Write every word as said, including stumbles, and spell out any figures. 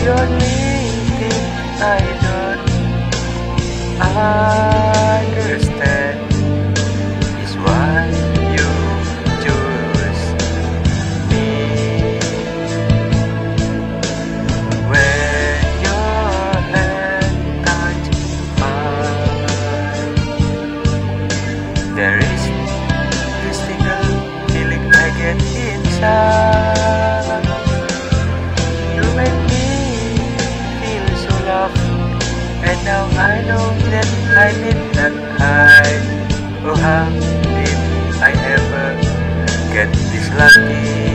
The only thing I don't understand is why you choose me. When your hand touches mine, there is this single feeling I get inside. You make me feel so loved, and now I know that I did not hide. Oh, how did I ever get this lucky?